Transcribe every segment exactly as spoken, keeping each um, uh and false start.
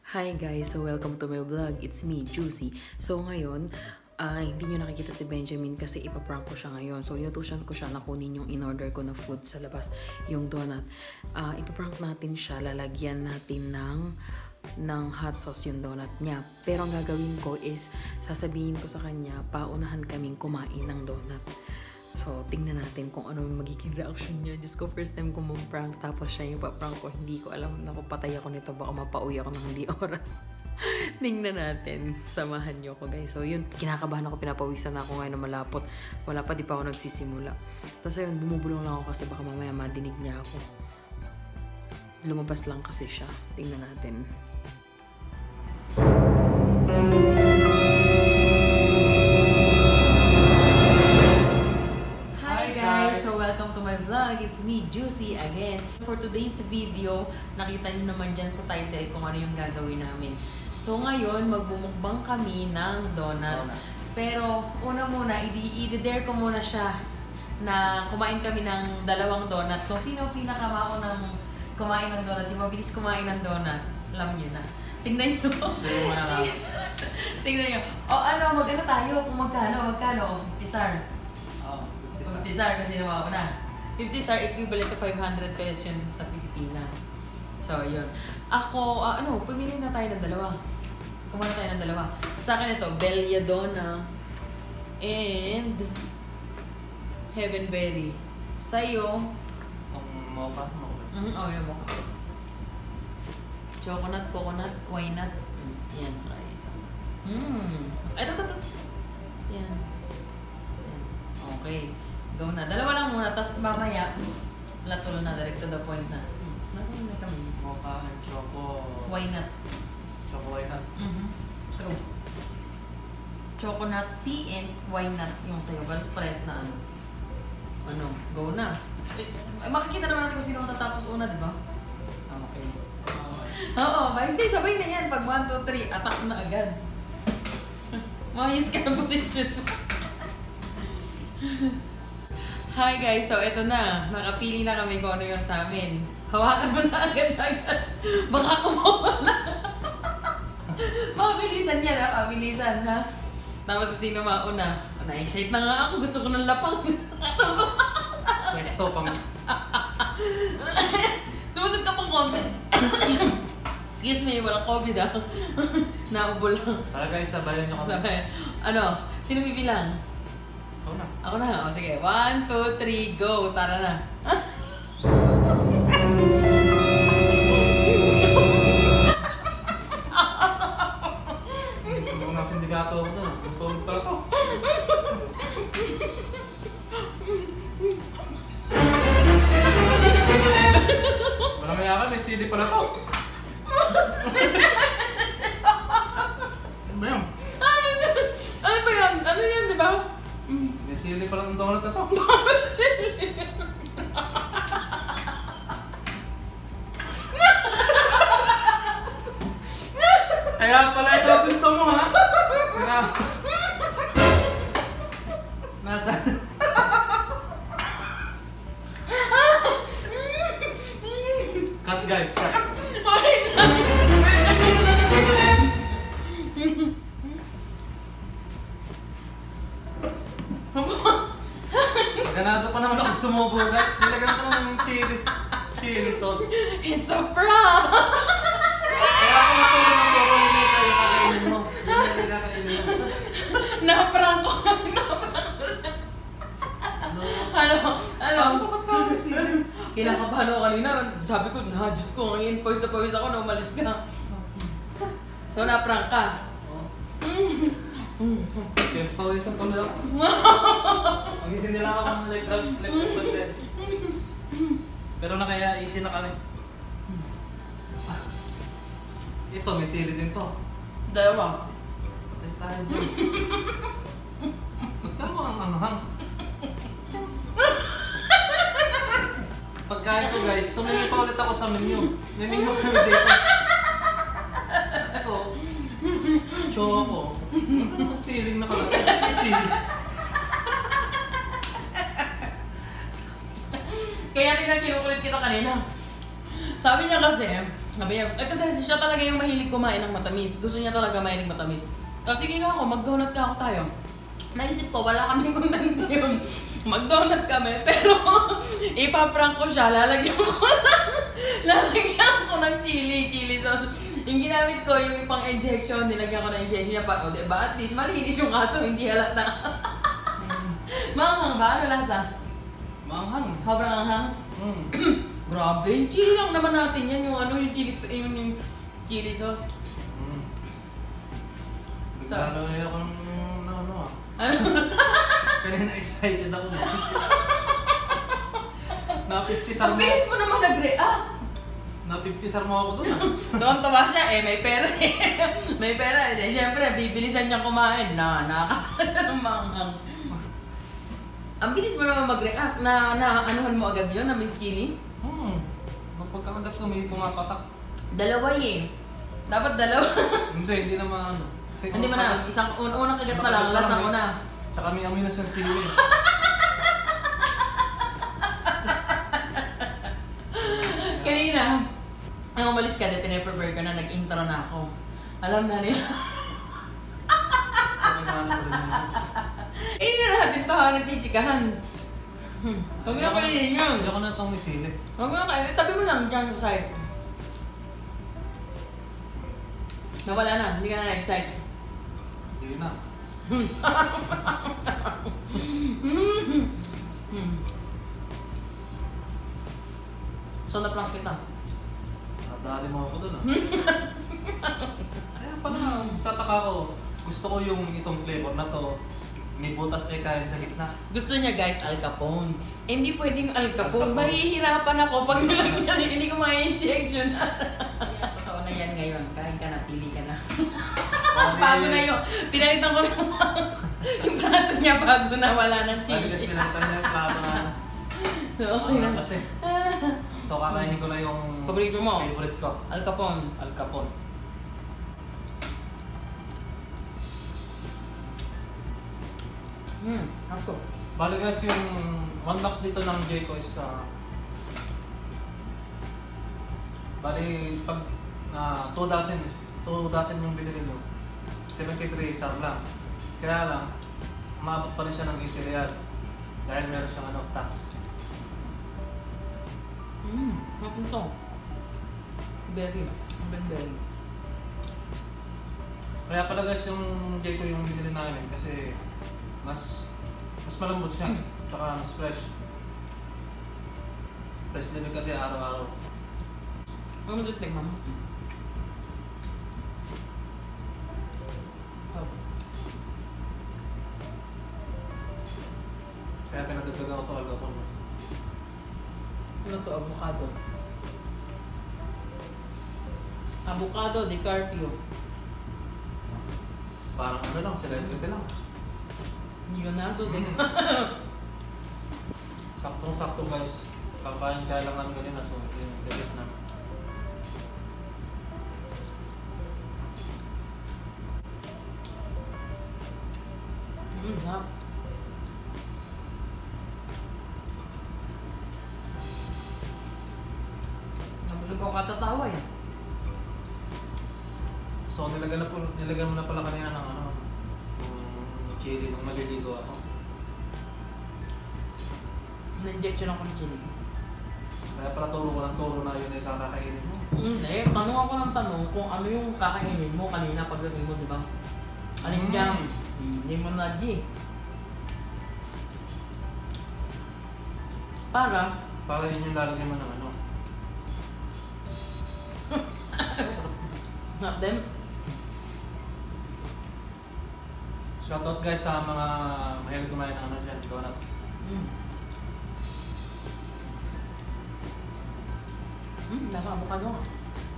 Hi guys! So welcome to my vlog. It's me, Juicy. So ngayon, uh, hindi nyo nakikita si Benjamin kasi ipaprank ko siya ngayon. So inutusan ko siya na kunin yung in-order ko na food sa labas, yung donut. Uh, ipaprank natin siya, lalagyan natin ng ng hot sauce yung donut niya. Pero ang gagawin ko is, sasabihin ko sa kanya, paunahan kaming kumain ng donut. So, tingnan natin kung ano yung magiging reaction niya. Just ko, first time ko mong-prank, tapos siya yung pa-prank ko. Hindi ko alam, naku, patay ako nito. Baka mapauwi ako ng hindi oras. Tingnan natin. Samahan niyo ko, guys. So, yun, kinakabahan ako, pinapawisan ako ngayon na malapot. Wala pa, di pa ako nagsisimula. Tapos, ayun, bumubulong lang ako kasi baka mamaya madinig niya ako. Lumabas lang kasi siya. Tingnan natin. Vlog. It's me, Juicy, again. For today's video, nakita niyo naman dyan sa title kung ano yung gagawin namin. So ngayon, magbumukbang kami ng donut. Pero una muna, i-dare ko muna siya na kumain kami ng dalawang donut. Kung sino pinakamaunang kumain ng donut, yung mabilis kumain ng donut, alam niyo na. Tingnan niyo. Tingnan niyo. O ano, mag-ano tayo kung magkano, magkano? O, fifty star. Oh, fifty star kasi nawauna. fifty star equivalent to five hundred pesos yun sa Pilipinas. So, yun. Ako, uh, ano, pumili na tayo ng dalawa. Kumain tayo ng dalawa. Sa akin ito, Belladonna and Heavenberry. Sa'yo, ang mocha? Mm, oh, yung mocha. Chocolate, coconut, why not? Mm, yan, try isa. Mmm. Ito, ito, ito. Yan. Yan. Okay. Go na. Dalawa lang muna, tapos mamaya, latulo na, direct to the point na. Hmm. Nasaan na kami? Mocha and choco. Why not? Choco why not? Mm-hmm. True. Choconut C and why not yung sa'yo. Pero press na ano. Ano? Go na. Eh, makikita naman natin kung sino matatapos una, di ba? Okay. Oo, oh, ba? Hindi, sabay na yan. Pag one, two, three, attack na agad. Mayos ka ng position. Hi guys, so eto na. Nakapili na kami kung ano yung sa amin. Hawakan mo na agad-agad. Baka kumawa na. Mabilisan yan ha, mabilisan ha. Tapos sino mauna? Na-excite na nga ako, gusto ko ng lapang. Pwesto pang... Tumusog ka pang COVID. Excuse me, walang COVID ha. Naubo lang. Tara guys, sabayan nyo kami. Sabay. Ano? Sino bibilang? Ako na. Ako na. O, sige. One, two, three, go. Tara na. Kung nasa sindikato ako doon, tutulog pala ko. Walang maya ka, may sili pala to. Ano ba yan? Ano ba yan? Ano yan, di ba? May sili pala ng donut na to. Kaya pala ito gusto mo ha? Sira. Nada. Cut guys, cut. Ganado pa naman ako sumubo guys. Nilagyan ko ng chili, chili sauce. It's a prank! Kaya ako naturo ng turo, hindi kayo kakainin mo. Hindi kayo kakainin mo. Na-prank ko kami naman. Ano? Ano? Ano ba't ka kasi? Kinakabahan ako kanina. Sabi ko, na, Diyos ko, ngayon, pawis na pawis ako na umalis ka. So, na-prank ka? Yung pawisan ko lang. Magising nila ako ng electric contest. Pero nakaya easy na kami. Ito, may sili din to. Dalawa. Patay tayo dyan. Magkano ang anghang? Pagkain ko guys, tumingin pa ulit ako sa menu. May menu kami dito. Ito, choco. Ano siling na kalaki? Siling. Kaya din ang kinukulit kita kanina. Sabi niya kasi, Sabi niya, eh kasi siya talaga yung mahilig kumain ng matamis. Gusto niya talaga mahilig matamis. Tapos sige nga ako, mag-donut ka ako tayo. Naisip ko, wala kaming content yun. Mag-donut kami, pero ipaprank ko siya, lalagyan ko ng, lalagyan ko ng chili, chili sauce. Yung ginamit ko, yung pang injection, nilagyan ko ng injection niya pa, o diba? At least malinis yung kaso, hindi halata. Manghang ba? Ano lasa? Manghang. Sobrang anghang? Mm. Grabe, yung chili lang naman natin yan, yung ano, yung chili, yung, yung chili sauce. Mm. Bigla na ako ng ano, ano ah. Ano? Kanina excited ako. Na-fifty-sar Ang mo. bilis mo naman nag-react. Na-fifty-sar mo ako doon ah. Doon tuwa siya eh, may pera eh. May pera eh. Siyempre, bibilisan niya kumain. Na, nakakamanghang. Ang bilis mo naman mag-react. Na, na, anuhan mo agad yun, na Miss Chili? Hmm. Nung pagkakagat ko, may kumapatak. Dalawa eh. Dapat dalawa. Hindi, hindi naman ano. Kasi Hindi mo na, isang un unang kagat pa lang, lasang una. Tsaka may amoy na siyang sili. Kanina, nang umalis ka, de pinaprepare ka na, nag-intro na ako. Alam na nila. Sabi nga ano rin yun. Eh, hindi na natin ito ha, nagchichikahan. Hmm. Huwag na kainin yun. Hindi ako na itong may sili. Huwag na kainin. Tabi mo lang dyan sa side. Nawala na, hindi ka na na-excite. Hindi na. Hmm. So, na-prank kita. Nadali mo ako doon ah. Kaya pala, tataka ko. Gusto ko yung itong flavor na to. May butas na kain sa gitna. Gusto niya guys, Al Capone. Eh, hindi pwedeng Al Capone. Al Capone. Mahihirapan ako pag nilagyan. Hindi ko ma-injection. Ayan, totoo na yan ngayon. Kain ka na, pili ka na. Bago na yun. Pinalitan ko na yung plato niya bago na wala ng Sabi kasi chili. pinalitan niya yung plato na. Okay na. Kasi. So kakainin ko na yung Paborito mo? favorite ko. Al Capone. Al Capone. Hmm, ako. Bali guys, yung one box dito ng Jayco is uh, bali pag uh, two dozen two dozen yung binili nyo, seventy-three sar lang. Kaya lang, umabot pa rin siya ng eighty real dahil meron siyang ano, tax. Hmm, ako ito. Berry. Ang berry. Kaya pala guys, yung Jayco yung binili namin kasi mas mas malambot siya, tsaka mas fresh. Fresh din kasi araw-araw. Ano dito, mama? Kaya pinagdagdagan ko ito Al Capone mas. Ano to? Avocado. Avocado de Carpio. Parang ano lang, celebrity lang. Leonardo de Saktong-sakto guys. Kakain kaya lang namin ganyan, so ito yung galit na. Hmm, sarap. Nabusog ako katatawa yan. So nilagyan, na po, nilagyan mo na pala kanina ng ano, yung chili nung naliligo ako. Na-injection ako ng chili. Kaya pala turo ko ng turo na yun ay kakakainin mo. Hindi, tanong ako ng tanong kung ano yung kakainin mo kanina pagdating mo, di ba? Aling Mm. jam? Hindi mo na G. Para? Para yun yung lalagyan mo ng ano. Not them? Shoutout guys sa mga mahilig kumain ng ano dyan, donut. Mm. Hmm, nasa avocado nga.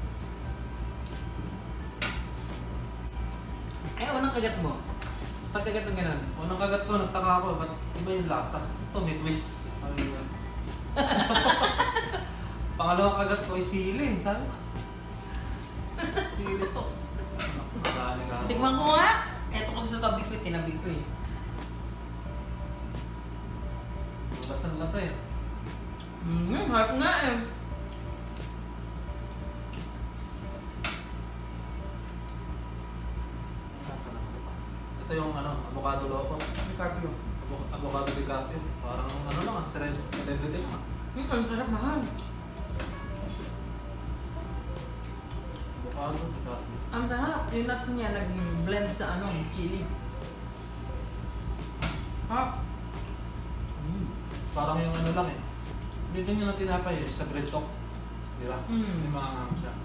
Ay, unang kagat mo. Pagkagat mo gano'n. Unang kagat ko, nagtaka ako, ba't iba yung lasa? Ito, may twist. Ano yun? Pangalawang kagat ko ay sili, sabi ko. Sili sauce. Madali ka. Tikman ko nga! Eto kasi sa tabi ko, eh, tinabi ko eh. Lasa-lasa eh. Hmm, harap nga eh. Ito yung ano, avocado loco. DiCaprio. Avo- Avocado DiCaprio. Parang ano lang ah, celebrity celebrity lang ah. Hmm, ang sarap mahal. Avocado DiCaprio. Ang sarap. Yung nuts niya nag-blend sa ano, chili. Ha? Mm. Parang yung ano lang eh. Medyo nyo na tinapay eh, sa bread talk. Di ba? Mm. Yung mga ano siya.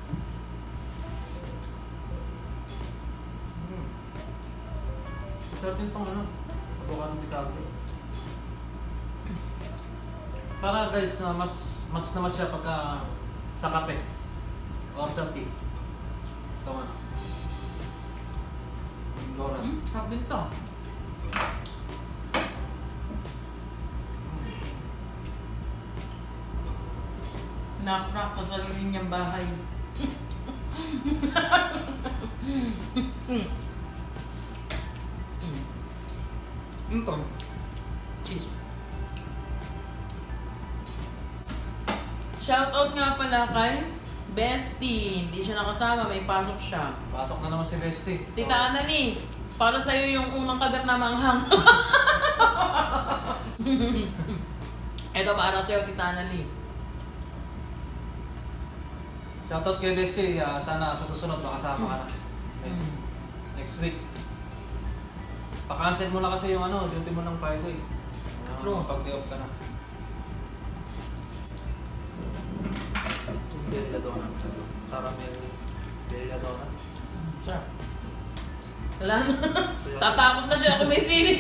Mm. Sarap din tong ano, avocado DiCaprio. Para guys, uh, mas mas naman siya pagka sa kape or sa tea. Ito ano. Yung Laura. Hmm, sarap din to. Naprak sa sarili niyang bahay. Ito. Cheese. Shoutout nga pala kay Bestie. Hindi siya nakasama, may pasok siya. Pasok na naman si Bestie. So, Tita Anali, para sa'yo yung unang kagat na manghang. Ito para sa'yo, Tita Anali. shoutout kay Bestie. Uh, sana sa susunod makasama ka na. Next, next week. Pa-cancel mo na kasi yung ano, duty mo ng Friday. Uh, True. Kapag-day off ka na. Belladonna. Caramel Belladonna. Sarap. Wala na. Tatakot na siya kung may sili.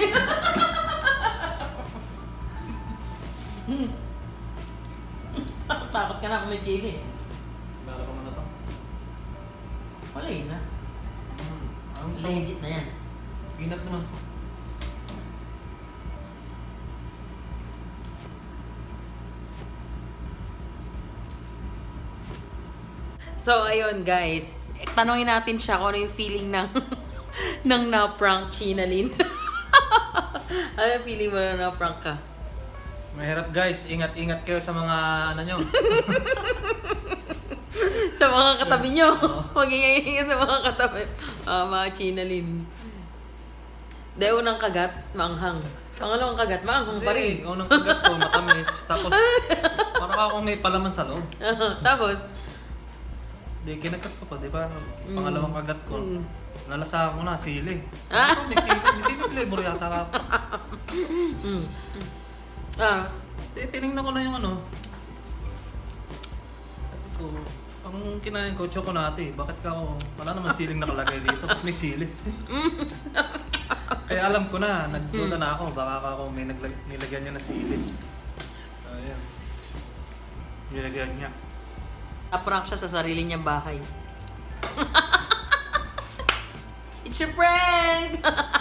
Takot ka na kung may chili. Lalabang mo na to. Wala yun na. Hmm. Ang Legit na yan. Peanut naman. So, ayun guys. Tanungin natin siya kung ano yung feeling ng ng na-prank Chinalyn. Ano yung feeling mo na na-prank ka? Mahirap guys, ingat-ingat kayo sa mga ano nyo. Sa mga katabi nyo. Mag-ingay sa mga katabi. Ah, mga Chinalyn. De, unang kagat, maanghang. Pangalawang kagat, maanghang pa rin. Hindi, unang kagat ko, matamis. Tapos, parang akong may palaman sa loob. Tapos, Di, kinagat ko pa, di ba? Pangalawang kagat ko. Mm. Nalasahan ko na, sili. Ah. Sabi ko, may sili, may sili flavor yata ka. mm. Ah, Di, tinignan ko na yung ano. Sabi ko, ang kinain ko, chocolate. Bakit ka ako, wala naman siling nakalagay dito. May sili. Kaya alam ko na, nagduda na ako. Baka ako may naglag, nilagyan niya na sili. Ayan. Nilagyan niya. na-prank siya sa sarili niyang bahay. It's your prank!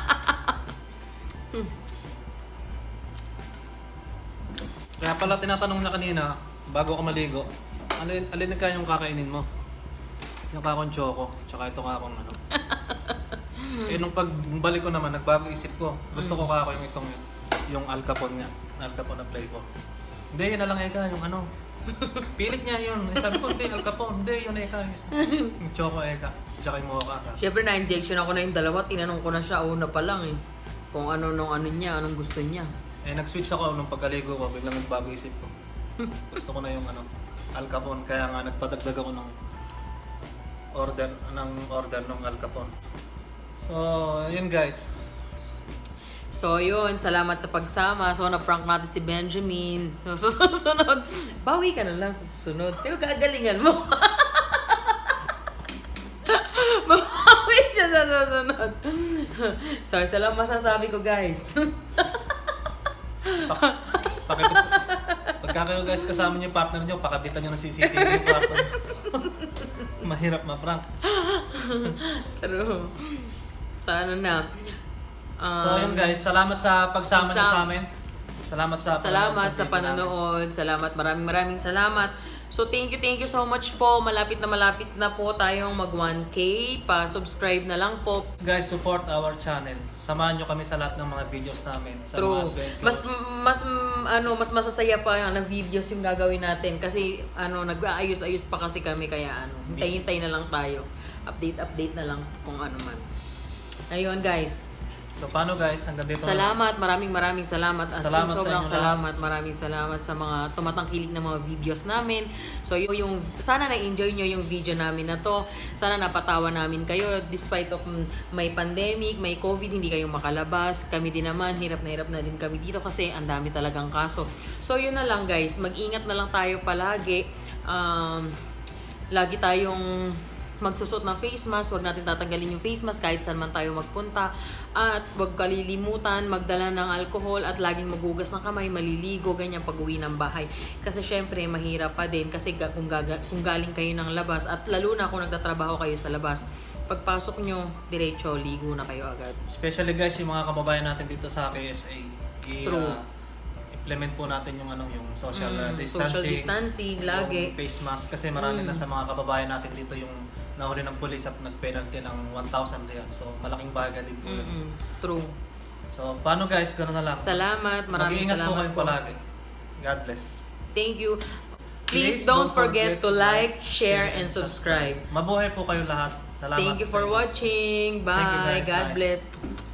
Kaya pala tinatanong niya kanina, bago ka maligo, alin, alin ka yung kakainin mo? Yung kakong choco, tsaka ito kakong ano. Eh nung pagbalik ko naman, nagbago isip ko. Gusto ko kako yung itong yung Al Capone nga. Al Capone na play ko. Hindi, yun na lang eka, yung ano. Pilit niya yun. Sabi ko, hindi, Al Capone. Hindi, yun eka. Yung choco eka, tsaka yung mocha. Siyempre, na-injection ako na yung dalawa. Tinanong ko na siya una pa lang eh. Kung ano nung ano niya, anong gusto niya. Eh nag-switch ako nung pagkaligo ko, biglang nagbago isip ko. Gusto ko na yung ano, Al Capone. Kaya nga nagpadagdag ako ng order ng order ng Al Capone. So, yun guys. So, yun. Salamat sa pagsama. So, na-prank natin si Benjamin. So, susunod. Bawi ka na lang sa susunod. Pero gagalingan mo. Bawi siya sa susunod. So, isa lang masasabi ko, guys. Pak pakibit. Pagka kayo guys kasama niyo yung partner niyo, pakabitan niyo ng C C T V yung kwarto. Mahirap ma-prank. Pero, sa ano na. Um, So yun guys, salamat sa pagsama niyo pagsam- sa amin. Salamat sa Salamat sa video namin. panonood. Salamat. Maraming maraming salamat. So, thank you, thank you so much po. Malapit na malapit na po tayong mag one K. Pa-subscribe na lang po. Guys, support our channel. Samahan niyo kami sa lahat ng mga videos namin. Sa mga True. adventures. Mas mas mm, ano, mas masasaya pa yung na videos yung gagawin natin kasi ano, nag-aayos-ayos pa kasi kami kaya ano, hintay-hintay na lang tayo. Update update na lang kung ano man. Ayun guys. So paano guys, hanggang dito na. Salamat, maraming maraming salamat. As Salamat in, sa sobrang inyo salamat, lahat. maraming salamat sa mga tumatangkilik na mga videos namin. So yung, yung sana na-enjoy nyo yung video namin na to. Sana napatawa namin kayo despite of mm, may pandemic, may COVID, hindi kayo makalabas. Kami din naman, hirap na hirap na din kami dito kasi ang dami talagang kaso. So yun na lang guys, mag-ingat na lang tayo palagi. Um, lagi tayong magsusot ng face mask, wag natin tatanggalin yung face mask kahit saan man tayo magpunta, at wag kalilimutan magdala ng alcohol at laging magugas ng kamay, maliligo, ganyan pag uwi ng bahay. Kasi syempre mahirap pa din kasi kung, gaga, kung galing kayo ng labas at lalo na kung nagtatrabaho kayo sa labas, pagpasok nyo, diretso, ligo na kayo agad. Especially guys, yung mga kababayan natin dito sa K S A. I, True. Uh, implement po natin yung ano yung social uh, Mm, distancing, social distancing, lagi. yung face mask kasi marami Mm. na sa mga kababayan natin dito yung nahuli ng pulis at nag-penalty ng one thousand real. So malaking bagay din po yun. Mm-mm. True. So paano guys, gano'n na lang. Salamat, maraming Mag-iingat po salamat kayo po. palagi. God bless. Thank you. Please Please don't don't forget forget to to like, like, share, share, and and subscribe. Mabuhay po kayo lahat. Salamat. Thank you for sa inyo. watching. Thank you, Bye. guys. God Bye. bless.